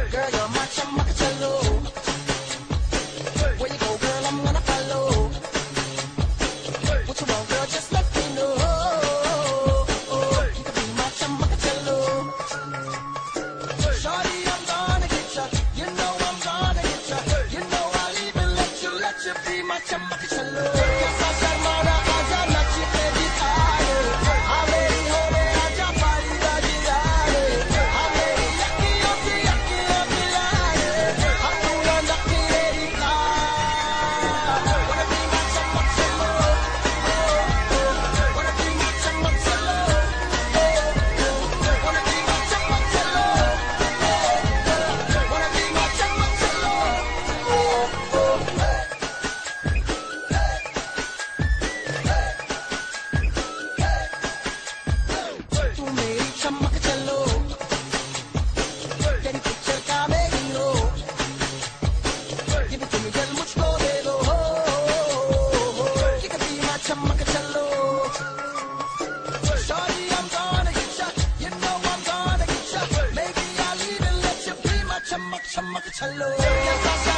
Girl, you're my chamacacello. Where you go, girl, I'm gonna follow. What you want, girl, just let me know. You can be my chamacacello. Shorty, I'm gonna get ya. You know I'm gonna get ya. You know I'll even let you be my chamacacello. Shorty, I'm gonna get ya. You know I'm gonna get ya. Maybe I'll even let you be my chamacacello.